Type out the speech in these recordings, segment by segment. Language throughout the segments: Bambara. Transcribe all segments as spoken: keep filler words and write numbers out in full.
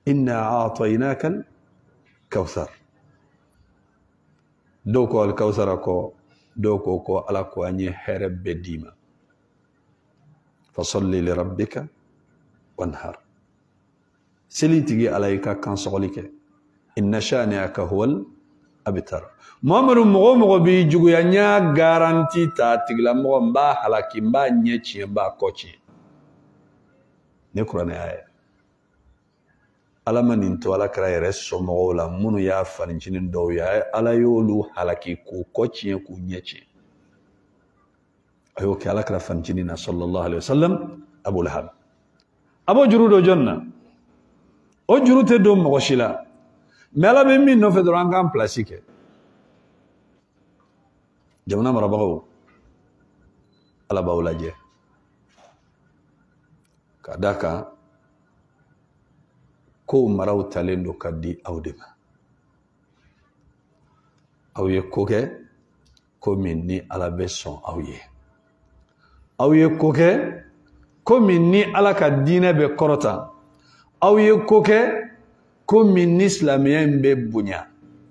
إنا أعطيناك الكوثر دوكو الكوثر كو دوكو كو على كو أني هرب بديما فصل لربك وانهر سلين تجي عليك كان صغلك إن شانئك هو الأبتر محمد مغو مغو بيجو يانيا غارانتي تاتيك لمغو مبا حلاكي مبا نيتشي مبا كوتشي نقرأ آية alama nin to ala kra yere somo la munu ya farinjinin do ya ala yolu halaki ku kochie ku nyeche ayo ke ala kra farinjinin sallallahu alaihi wasallam abu lahab abo jurudo jonna o jurute do mo shila mela be min no fedran kan plastique jamna marabago ala bawlaje kadaka ko maraw talendo kadi awdema awye koke ko minni ala beson awye awye koke ko minni ala ka dine be korota awye koke ko minni islamiya be bunya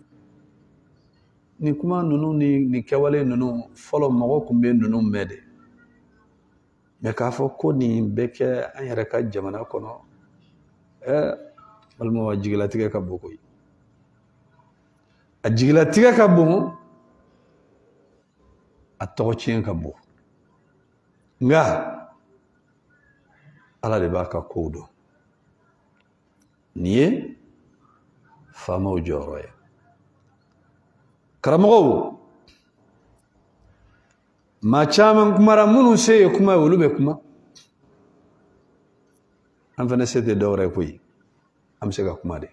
ni kuma nunu ni ni kewale nunu folo mago kumbe nunu mede me ka fo ko ni beke an yara ka jamana kono eh balmo wajigila tiga ka bokoy ajigila tiga ka bo atokocien ka bo nga ala de baka kodo niye fama ujoroya karamo ma chaman kumara munu sey kuma wulube kuma am fane sete dawre koy am sega kuma de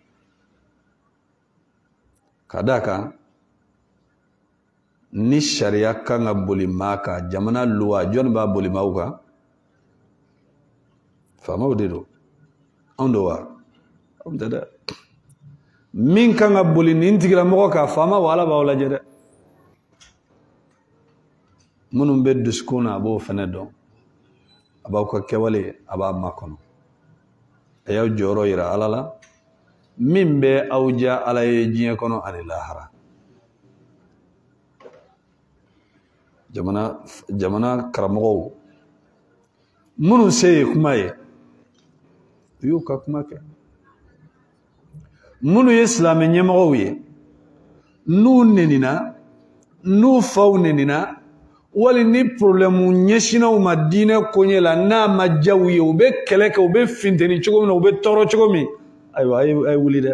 kadaka ni sharia kanga boli maka jamana luwa jon ba boli mauka fama udido ondo wa am dada min kanga boli ni intigira moko ka fama wala ba wala jede munum be duskuna abo fane don aba ko kewale aba makono ayaw joro ira alala mimbe awja alaye jiye kono ani lahara jamana jamana karamo munu sey kumaye yu ka kumake munu islami nyemawiye nu nenina nu fawnenina wali ni problème nyeshina u madina konyela na majawiye ube keleke ube finteni chogomi ube toro chogomi aywa ay wulida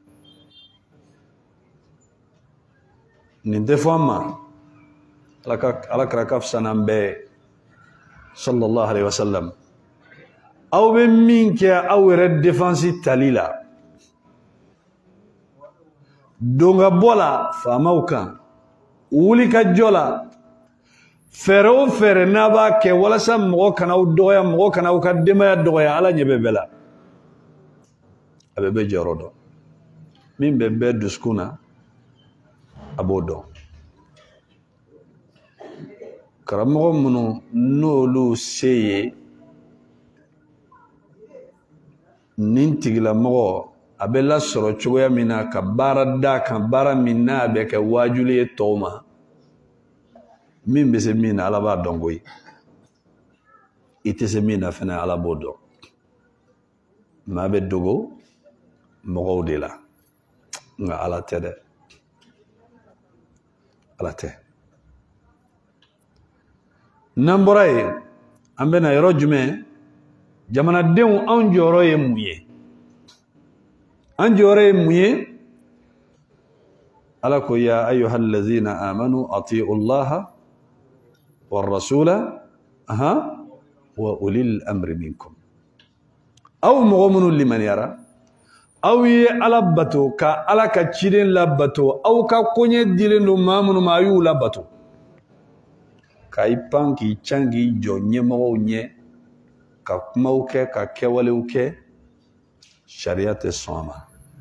ninde fama alaka alaka kaf sanambe sallallahu alaihi wasallam aw be minke aw re défense talila donga bola famauka wulika jola fero fere naba ke wala sa mo kana u doya mo kana u ka demaya doya ala nyebe bela abebe jorodo min be be duskuna abodo karamo munu no lu seye nintigila mo abela soro choya mina ka barada ka bara minna be ke wajuli toma min be se min ala ba dongoy ite se min afana ala bodo ma be dogo mo de la nga ala tede ala te namboray ambena yoro jume jamana dew an joro ye muye an joro ye muye ala ko ya ayyuhal ladzina amanu atii'u allaha war rasula aha wa ulil amri minkum aw mu'minu liman yara aw ye ala bato ka ala ka ciren la bato aw ka konye dilen do mamunu mayu la bato kai panki changi jo nyemo nye ka kumauke ka kewale uke sharia te soma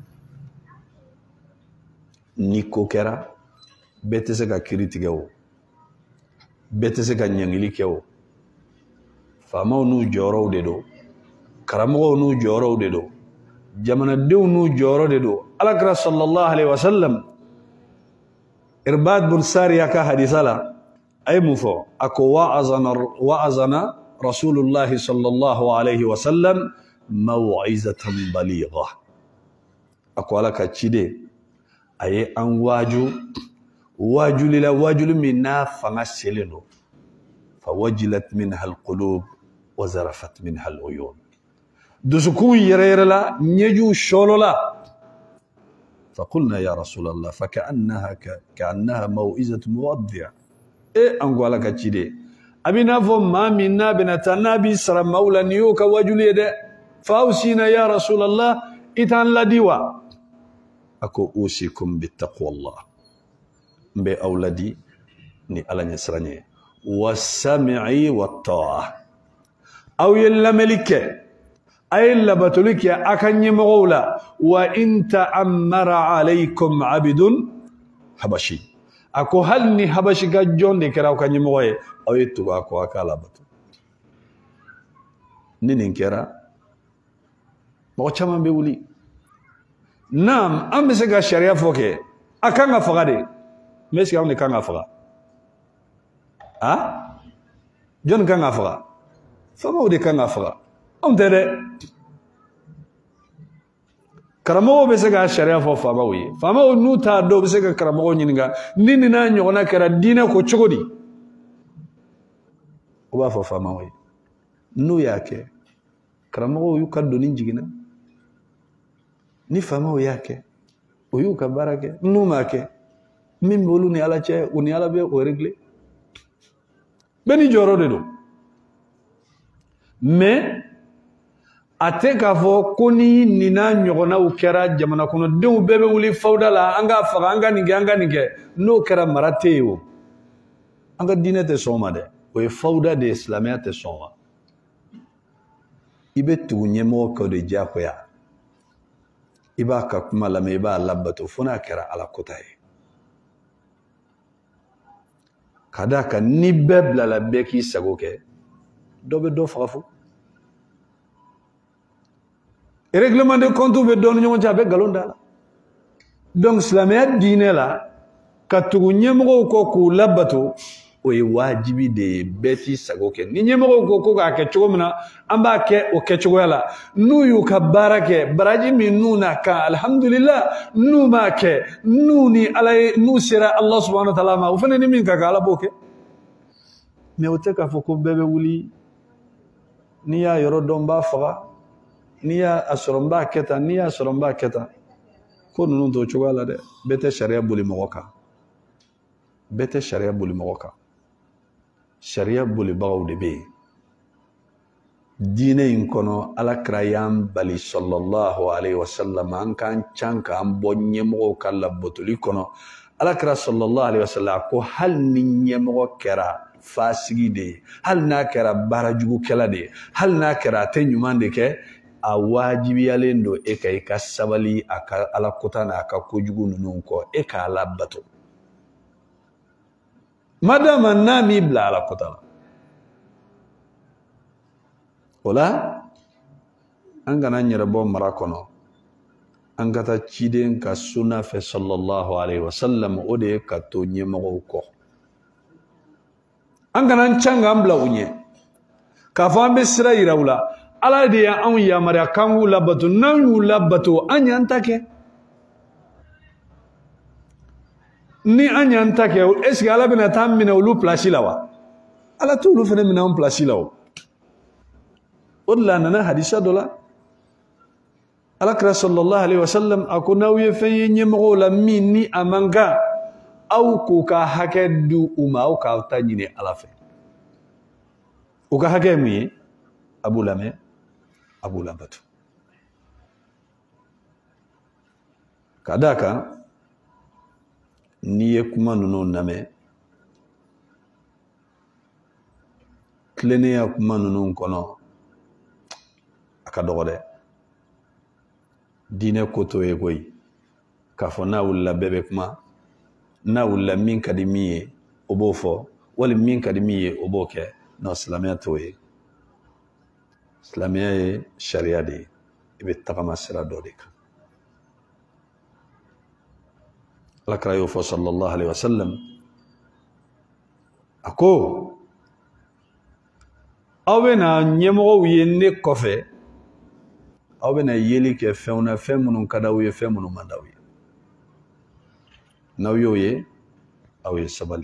niko kera bete se ka critique o bete se ka nyangili ke o fama nu joro de do karamo nu joro de do jamana dewnu joro de do alakra sallallahu alaihi wasallam irbad bin sariya ka hadisala ay mufo ako wa'azana wa'azana rasulullah sallallahu alaihi wasallam maw'izatan baligha ako alaka chide aye an waju waju lila wajul minna fanga seleno fawajilat minha alqulub wa zarafat minha aluyun دسكون يريرلا نيجو شولولا فقلنا يا رسول الله فكأنها ك... كأنها موئزة مودع إيه أنقول لك تشيدي أبي نافو ما منا بنتنا بسر مولا نيوك وجلي ده فأوصينا يا رسول الله إتان لا ديوا أكو أوصيكم بالتقوى الله بأولادي ني على نسرني والسمع والطاعة أو يلا ملكه أي لبتلك أكني مغولا وإن تأمر عليكم عبد حبشي أكو هلني حبشي كجون دي كراو كني مغوي أو يتوغ أكو أكالا بتو نين كرا ما وشمان بيولي نعم أم بسكا شريعة فوكي أكان أفغا دي ميسكا أمني كان أفغا ها جون كان أفغا فما ودي كان أفغا أم ترى كرامو بسكا شريعة فو فاماوي فاماو نوتا دو بسكا كرامو نينغا نيني نا نيونا كرا دينا كو تشوغودي وبا فو فاماوي نو ياكي كرامو يو كادو نينجينا ني فاماو ياكي ويو كباركي نو ماكي ميم بولو ني على تشي وني على بي وريغلي بني جورو دو مي ate ka fo ko ni nina nyogona u kera jamana kono dew bebe wuli fawda la anga faga anga ninge anga ninge no kera marate yo anga dine te soma de o fawda de islamia te soma ibe tugunye mo ko de jakoya iba ka kuma la me ba labato funa kera ala kotai kada ka ni bebla la beki sagoke dobe do fafu règlement de compte be don ñoo jabe galonda donc islamiyat diine la katugu ñemgo ko ku labato o yi wajibi de beti sagoke ni ñemgo ko ko ka ke chogomna amba ke o ke chogola nu yu ka barake baraji mi nuna ka alhamdulillah nu ma ke nu ni alay nu sira allah subhanahu wa ta'ala ma ufane ni min ka kala boke me o te ka foko bebe wuli ni ya yoro don ba faga niya asromba keta niya asromba keta ko nunu to chogala de bete sharia buli mogoka bete sharia buli mogoka sharia buli bawo de be dine in kono ala krayam bali sallallahu alaihi wasallam an kan chanka an bonye mo kala botuli kono ala kra sallallahu alaihi wasallam ko hal ni nyemo kera fasigi de hal na kera barajugu kala de hal na kera te nyumande ke a wajibi yalendo e kay ka sabali aka ala kotana aka kojugu nunun ko e ka ala bato madama nami bla ala kotana wala angana nyere bo marakono angata ciden ka sunna fe sallallahu alaihi wasallam ode ka to nyemo ko angana changa ambla unye ka fambe sira irawla ala de ya an yamara kangu labato nan yu labato anyanta ke ni anyanta ke est-ce que ala bena tamina ulu place lawa ala to lu fene mina on place lawa odla nana hadisa dola ala kra sallallahu alaihi wasallam akuna wiye fenye nyemo la minni amanga au ko ka hakedu uma au ka tanyine ala fe o ka hakemi abu lame abu labatu kadaka niye kuma nunu name klene ya kuma nunu kono akadogode dine koto egoi kafona wala bebe kuma na wala min kadimiye obofo wala min kadimiye oboke no islamiyatoye islamiyya ye sharia de ibtaqama sira dodika lakrayo fo sallallahu alaihi wasallam ako awena nyemo yenne kofe awena yeli ke fewna femunu kadawiye femunu mandawiye nawyoye awe sabali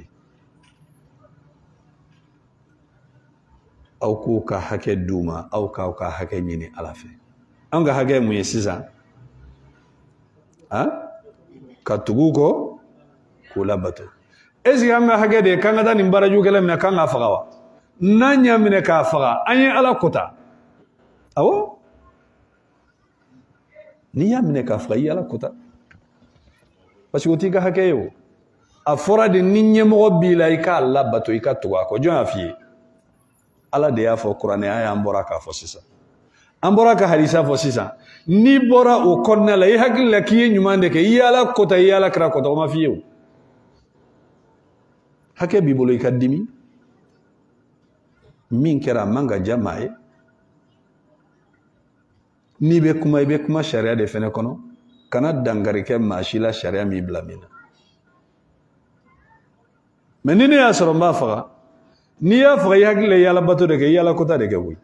aw ku ka hake duma aw ka ka hake nyini alafe anga hage mu yesiza ha katuguko kula bato ezi anga hage de kanga dani mbaraju kala mina kanga fagawa nanya mine ka faga anye ala kota awo niya mine ka faga ala kota parce que tiga hake yo afora de ninye mo bila ika alla bato ika tuwa ko jon afi ala de ya fo qur'an aya ambora ka fo sisa ambora ka hadisa fo sisa ni bora o konna la hakil la kiye nyumande ke yala kota yala kra kota ma fiyo hake bibolo ika dimi min kera manga jamae ni be kuma be kuma sharia de fene kono kana dangari ke mashila sharia mi blamina menene ya soro mba faga ni ya faga yakile yala bato de ke yala kota de ke wi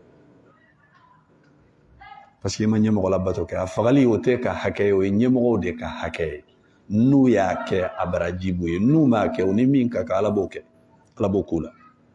parce que man nyemo la bato ke afagali wote ka hake yo nyemo de ka hake nu ya ke abrajibu nu ma ke oni min ka kala boke ala bokula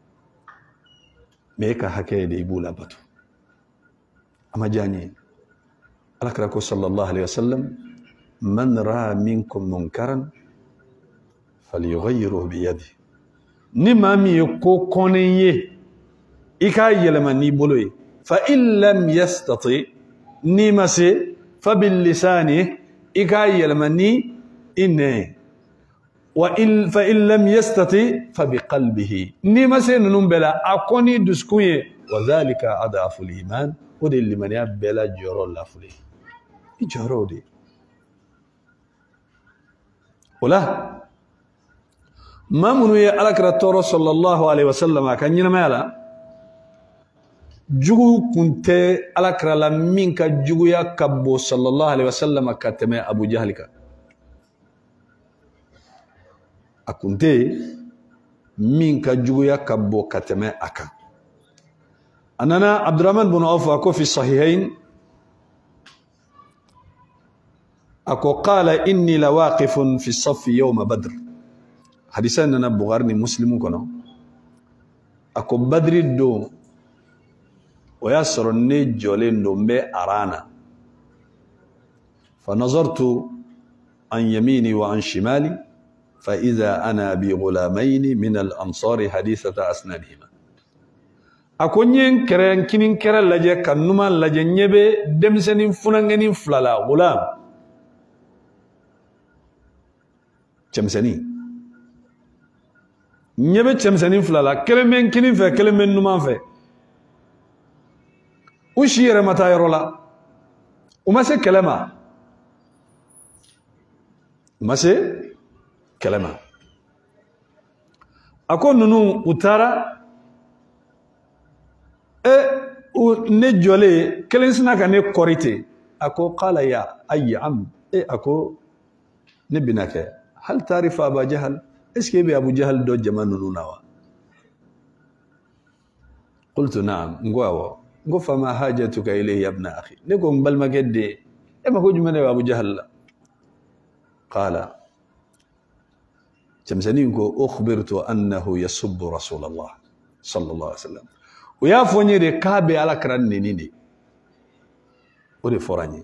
me ka hake de ibula bato amajani alakrako sallallahu alaihi wasallam man ra minkum munkaran falyughayyirhu bi yadihi ni mami ko koneye ika yelema ni boloye fa in lam yastati ni mase fa bil lisani ika yelema ni inne wa in fa in lam yastati fa bi qalbihi ni mase nunum bela akoni duskuye wa dhalika adafu al iman ودي اللي من يبلا جورو الله فلي جورو دي ولا ما منو على كرتور صلى الله عليه وسلم كان ينمالا جوجو كنت على كرلا منك جوجو يا كبو صلى الله عليه وسلم كتمه ابو جهل كا اكنت منك جوجو يا كبو كتمه اكا أننا عبد الرحمن بن عوف أكو في الصحيحين أكو قال إني لواقف في الصف يوم بدر حديثا أننا بغارني مسلم كنا أكو بدر الدوم ويسر النجولين دوم بي أرانا فنظرت عن يميني وعن شمالي فإذا أنا بغلامين من الأنصار حديثة أسنانهما akonyen keren kinin kera laje kanuma laje nyebe demsenin funangenin flala gulam chemseni nyebe chemsenin flala kelemen kinin fe kelemen numan fe ushire mata yorola umase kelema umase kelema akon nunu utara ne jole kelen sina ka ne korite ako qala ya ay am e ako ne binake hal tarifa aba jahal eske bi abu jahal do jamanu nunawa qultu na'am ngwawo ngo fama hajatuka ilayhi ya ibn akhi ne ko mbal magedde e ma ko jumene abu jahal qala jamsani ngo ukhbirtu annahu yasubbu rasulullah sallallahu alaihi wasallam ويا فوني دي كابي على كران نيني ودي فراني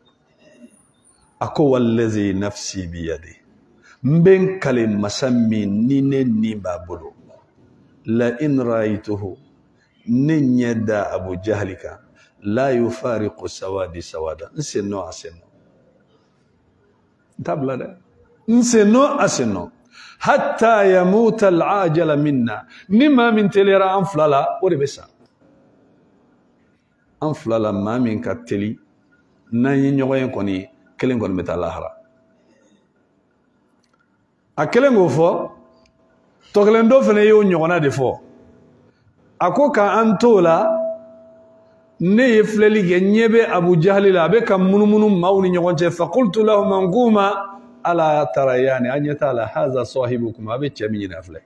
أكو والذي نفسي بيدي مبين كلم مسمي نيني نيبا بلو لئن رأيته نين يدا أبو جهلك لا يفارق سوادي سوادا نسنو أسنو تابلا ده نسنو أسنو حتى يموت العاجل منا نما من تليرا انفلالا وربسا انفلالا ما من كتلي ناني نيوين كوني كلين كون متا لاهرا اكلين غوفو توكلين دو فني يو نيونا دي فو اكو كا انتولا ne yefleli ge nyebe Abu Jahli la be kam munumunu mawni nyogonche fa qultu lahu manguma ala tarayani anyata la hadha sahibukum abe chemi nafle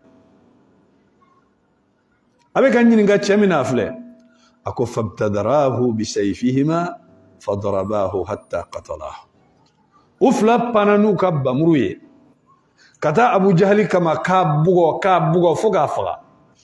abe kanyi nga chemi nafle ako fabtadarahu bisayfihima fadrabahu hatta qatalahu ufla pananu kabba muruye kata Abu Jahli kama kabugo kabugo foga faga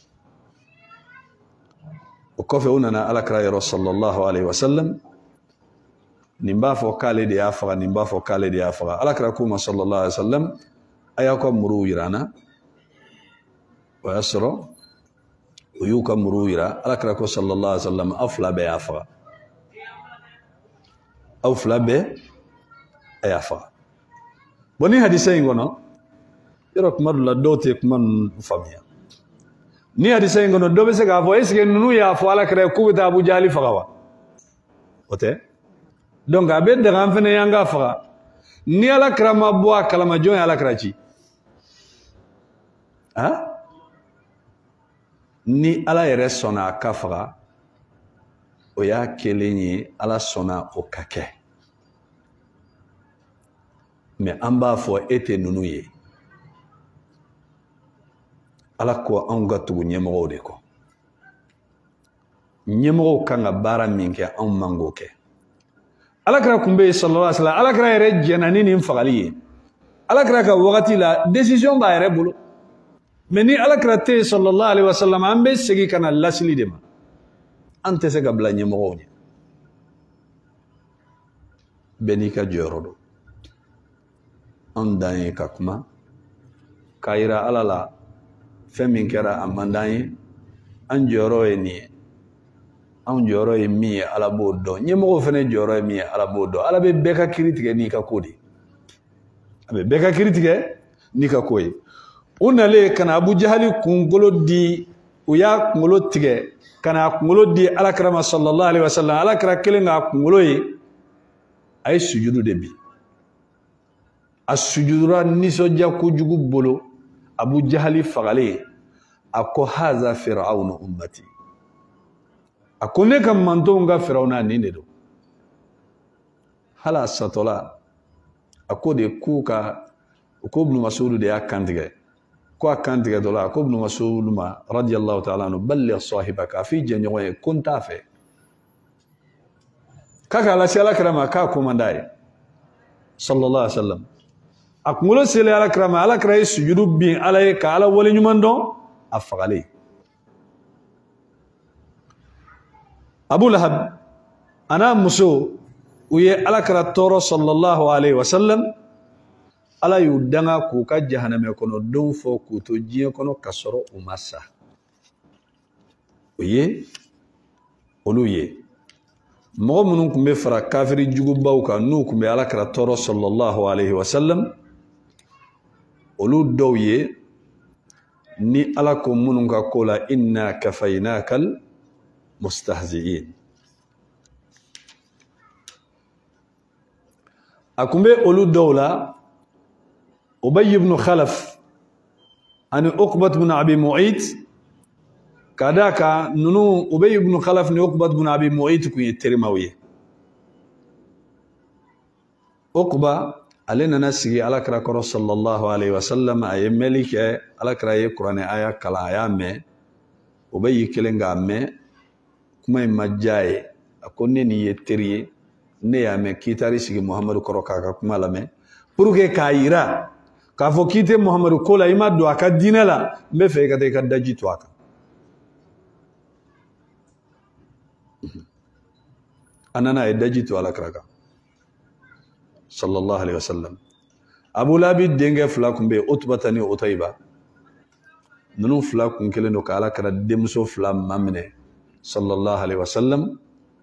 ukofe unana alakra ya sallallahu alaihi wasallam nimba fo kale de afaga nimba fo kale de afaga alakra kuma sallallahu alaihi wasallam ayako muru irana wa yasra uyuka muru ira alakra ko sallallahu alaihi wasallam afla be afaga afla be ayafaga boni hadisa ngono yoro kuma la dote kuma famia ni hadisa ngono do be se ga fo eske nunu ya fo ala kare ku ta Abu Jahli fagawa ote donc abe de ram fene yanga faga ni ala krama bo kalama jo ala krachi ha ni ala yere sona kafaga o ya kelenyi ala sona o kake mais amba fo ete nunu ye ala ko an ga tugu nyemoro de ko nyemoro kanga bara minke an mango ke ala kra kumbe sallallahu alaihi wasallam ala kra yere jenani ni mfagali ala kra ka wakati la decision ba yere bulu meni ala kra te sallallahu alaihi wasallam ambe segi kana lasili de ma ante se gabla nyemoro ni benika jorodo an danye kakuma kaira ala la femin kera amandanye an joro e ni an joro e mi ala bodo nyemo fene joro e mi ala bodo ala be beka critique ni ka kodi abe beka critique ni ka koyi unale kana Abu Jahli kungolo di uya kungolo tige kana kungolo di ala karama sallallahu alaihi wasallam ala kara kelenga kungolo yi ay sujudu de bi asujudura niso jako jugu bolo Abu Jahli fagale ako haza fir'aun ummati akone kam manto nga fir'auna ninde do hala satola akode kuka ko ibn Mas'ud de akantige ko akantige dola ko ibn Mas'ud ma radiyallahu ta'ala anhu balligh sahibaka fi janyoye kunta fe kaka la sala karama ka ko mandai sallallahu alaihi wasallam akulo sele ala krama ala kray sujudu bin ala ka ala wali nyumando afagale Abu Lahab ana muso uye ala kra toro sallallahu alaihi wasallam ala yudanga ku ka jahannama kono don fo ku to jiye kono kasoro umasa uye oluye mo munun kumbe fara kafiri jugu bawka nu kumbe ala kra toro sallallahu alaihi wasallam olu dawye ni ala ko munun ka kola inna kafaynakal mustahzi'in akumbe olu dawla Ubay ibn Khalaf ani Uqbat ibn Abi Mu'ayt kadaka nunu Ubay ibn Khalaf ni Uqbat ibn Abi Mu'ayt ku yiterimawiye Uqba alena nasigi ala kra ko sallallahu alaihi wasallam ay melike ala kra ye qur'ani aya kala aya me Ubay kelenga me kuma majjaye akonne ni yeteriye ne ya me kitari sigi Muhammad koroka ka kuma lame pour que kaira ka fo kite Muhammad ko la ima do aka dinala me fe ka te ka daji to aka anana e daji to ala kraka sallallahu alaihi wasallam Abu Labi denge fla kumbe utbatani utayba nunu fla kun kelen do kala kala demso fla mamne sallallahu alaihi wasallam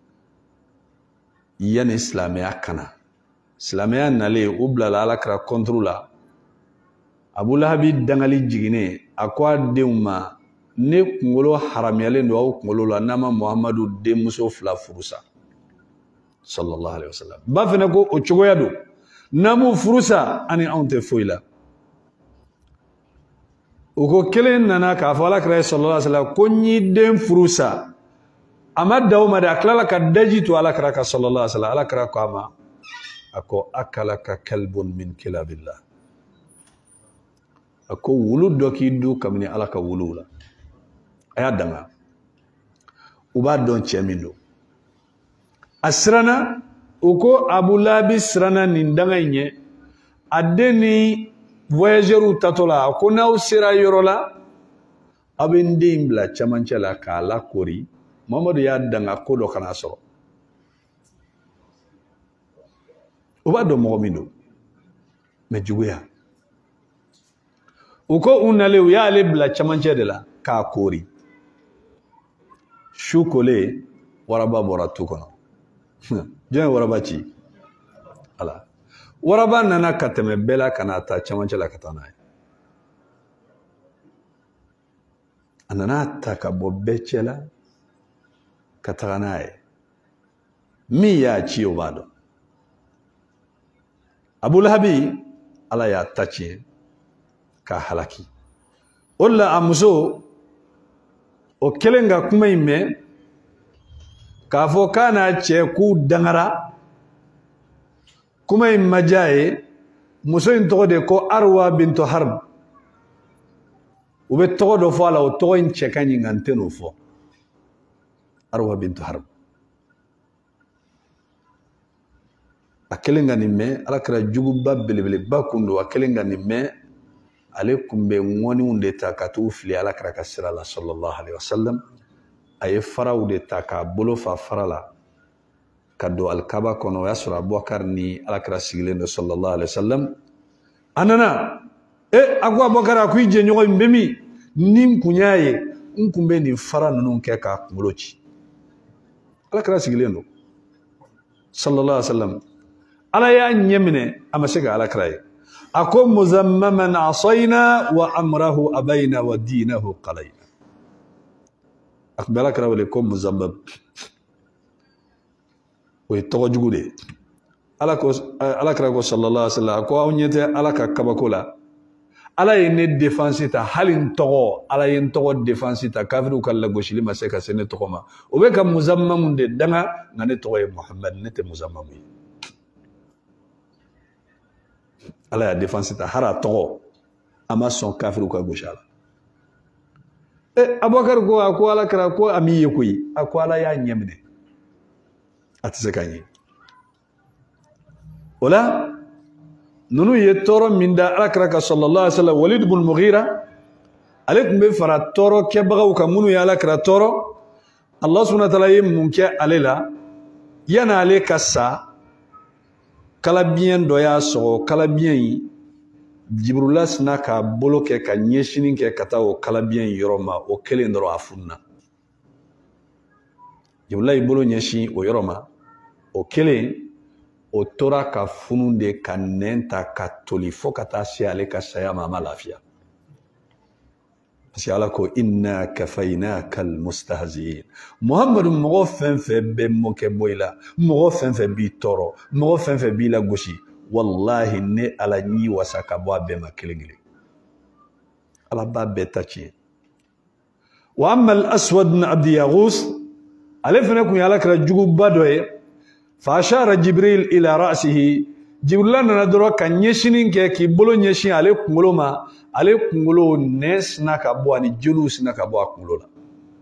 yan islamia kana islamia nale ubla la ala kra kontrola Abu Lahabi dangali jigine akwa deuma ne kungolo haramiyale ndo au kungolo la nama Muhammadu demuso fla furusa sallallahu alaihi wasallam bafena ko ochogo yado namu furusa ani onte foila uko kelen nana ka fala kra sallallahu alaihi wasallam ko nyi dem furusa ama dawma da klala ka daji to ala karaka sallallahu alaihi wasallam ala karaka ama ako akalaka kalbun min kilabillah ako wulu doki du kamni ala ka wulula aya danga uba don chemindo asrana uko Abu Labi srana nindanga nye adeni voyageru tatola ko naw sira yorola abindi imbla chamanchala kala kori Muhammadu ya danga ko do kana soro uba do mo mindo me juguya uko unale ya le bla chamanchala ka kori shukole waraba boratu kono jeng waraba ci ala waraba nana kateme bela kana ta chamanchala katana anana ta ka bobechela katanae mi ya ci obado Abu Lahabi ala ya tachi ka halaki olla amuso o kelenga kuma ime ka fo kana che ku dangara kuma imajaye muso into de ko Arwa bintu Harb ube to do fala o to in che kanyi nganteno fo Arwa bintu Harb akelenga nimme ala kra juguba belebele bakundo akelenga nimme alaikum be ngoni unde takatu fili ala kra kasira la sallallahu alaihi wasallam ay faraw de taka bolo fa farala kado alkaba kono yasra Abubakar ni ala kra sigilendo sallallahu alaihi wasallam anana e agwa Abubakar akuije nyogo mbemi nim kunyaye nkumbe ni fara nunu ke ka kulochi ala kra sigilendo sallallahu alaihi wasallam ala ya nyemne amashega ala kra ako muzammaman asayna wa amrahu abayna wa dinahu qalayna akbala kra wale ko muzammam we to jugude ala ko ala kra ko sallallahu alaihi wasallam ko awnyete ala ka kabakola ala yene defense ta halin togo ala yen togo defense ta kafiru kala goshili maseka sene togoma o be kam muzammam de danga ngane togo e Muhammad nete muzammam ala ya defense ta hara togo ama son kafiru ka goshala e Abubakar ko ako ala kra ko amiye koyi ako ala ya nyemne atisekanye wala nunu ye toro minda ala kra ka sallallahu alaihi wasallam Walid ibn Mughira alaikum be fara toro ke bagaw ka munu ya ala kra toro Allah subhanahu wa ta'ala yim munke alela yana ale kassa kala bien do ya so kala bien yi Jibrila sina ka bolo ke ka nyeshini ke kata o kala bien yoroma o kele ndoro afunna Jibrila bolo nyeshi o yoroma o kele o tora ka fununde ka nenta ka tolifo kata si ale ka saya mama lafia si ala ko inna kafaynaka almustahzi'in Muhammadu mogo fenfe be moke boyla mogo fenfe bi toro mogo fenfe bi la goshi wallahi ne ala nyi wasaka bo be makelengile ala ba betachi wa amma al-aswad ibn abd yaghus alifna kun yala kra jugu badoye fa ashara jibril ila ra'sihi jibril na doro kan nyeshinin ke ki bolo nyeshin ale kungolo ma ale kungolo nes na ka bo ani julus na ka bo kungolo la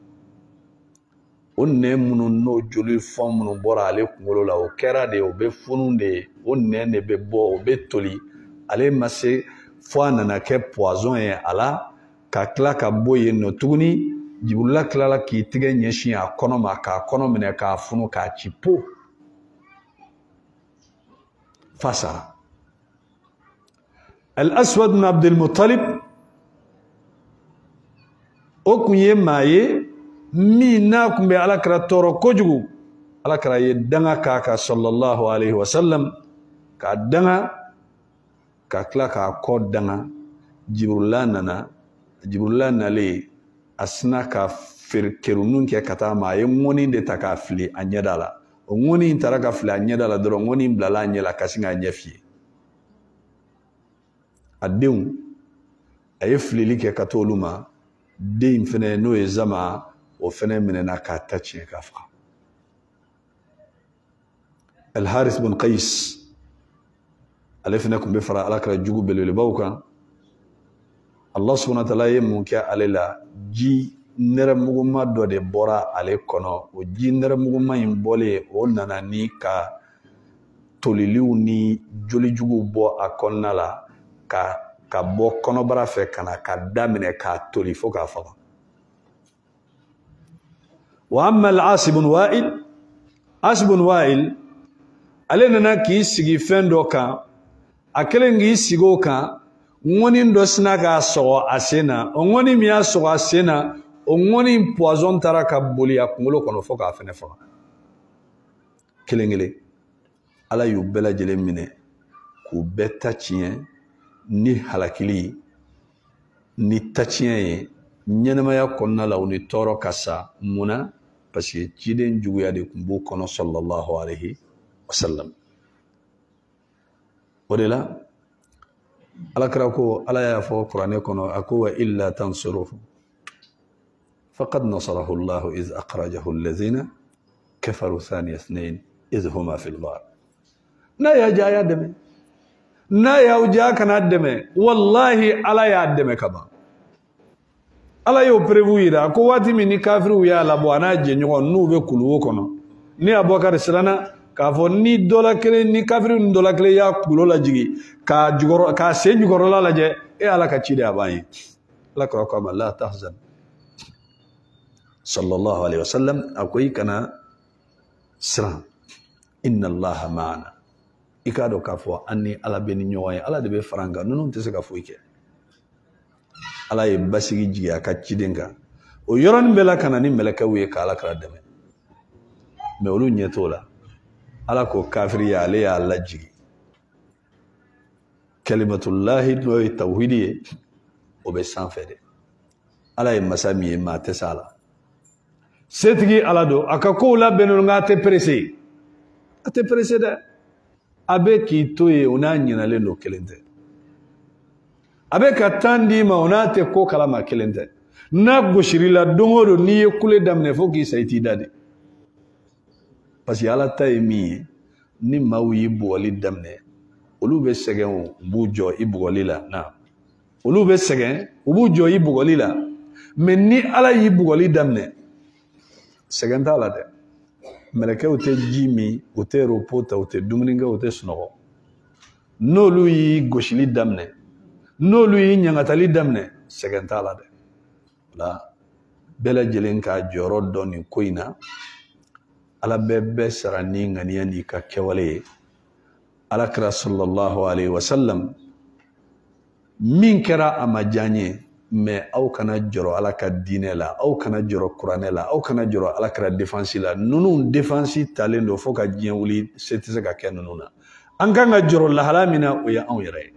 onne munu no joli fom munu bora ale kungolo la o kera de o be fununde onne ne be bo o be toli ale masse fo na ke poison e ala ka kla ka boye no tuguni jibril kla la ki tige nyeshin a kono ma ka kono mene ka funu ka chipo فسر الأسود بن عبد المطلب أكون يماي ميناكم على كراتورو كوجو على كراي دعا كاكا صلى الله عليه وسلم كدعا كاكلا كاكود دعا جبريل نانا جبريل نالي أسنا كفر كرونون كاكتا ما يموني دتكافلي أنيدالا ngoni intaraka fla nyeda la doro ngoni mblala nyela kasinga nyefie adeun ay flili ke katoluma de infene no ezama وفنا مننا كاتاتشي كافا الحارث بن قيس ألفناكم بفرا على كرا جوجو بلولبوكا الله سبحانه وتعالى يمكن على لا جي nere muguma do de bora ale kono o ji nere muguma imbole o nana ni ka toliliw ni joli jugu bo akonna la ka ka bo kono bara fe kana ka damine ka toli fo ka fa wa amma al-As ibn Wa'il As ibn Wa'il ale nana ki sigi fendo ka akele ngi sigo ka ngoni ndo sina ka so asena ngoni mi aso asena ongoni poison tara ka boli akungolo kono foka fene foka kelengele ala yu bela jele mine ku beta chien ni halakili ni tachien ye nyenema ya konna la uni toro kasa muna parce que jiden juguya de kumbu kono sallallahu alayhi wasallam odela ala krako ala ya fo qur'ane kono akwa illa tansuruhu فقد نصره الله إذ أخرجه الذين كفروا ثاني اثنين إذ هما في الغار نا يا جا يا دمي نا يا وجا كان دمي والله على يا دمي كبا على يو بريفويرا كو واتي مني كافر ويا لابوانا جنيو نو به كلو كونو ني ابو بكر سلانا كافو ني دولا كلي ني كافر ني دولا كلي يا كلو لا جيغي كا جوغور كا سي جوغور لا لا جي اي على كا تشيدي اباي لا كو لا تحزن صلى الله عليه وسلم أقول كنا سلام إن الله معنا إكادو كفوا أني على بني نيوي على دبي فرانغا نون تسكا فويك على يبسي جيا كاتشيدينغا ويران بلا كنا نملكا ويك على كرادم مولو نيتولا على كو كافريا عليه على جي كلمة الله نوي توحيدي وبسان فدي على يمسامي ما تسالا setigi alado akako la benul ngate pressé ate pressé da abe ki toye ona nyina le no kelente abe katandi ma ona te ko kala ma kelente na goshiri la dongoro ni ekule damne fo ki sayti dade parce ala tay mi ni mawi boli damne olu be segen bujo ibugoli la na olu be segen bujo ibugoli la mais ni ala yibugoli damne seganta la de meleke o te jimi o te repota o te dumuninga o te sunogo nolu yi goshili damne nolu yi nyangatali damne seganta la de la bela jelen ka joro doni koina ala bebe sarani ngania ni ka kewale ala kra sallallahu alaihi wasallam min kera amajanye mais aw kana joro ala ka dine la aw kana joro qur'ane la aw kana joro ala ka défense la nunu défense talendo fo ka jien wuli setise ka ken nuna an kan ga joro la halamina o ya an yere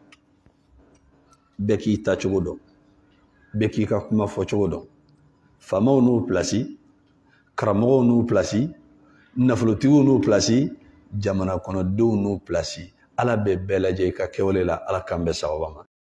beki ta chogodo beki ka kuma fo chogodo famaw nu place kramo nu place nafluti nu place jamana kono do nu place ala be belaje ka kewle la ala kambe sawaba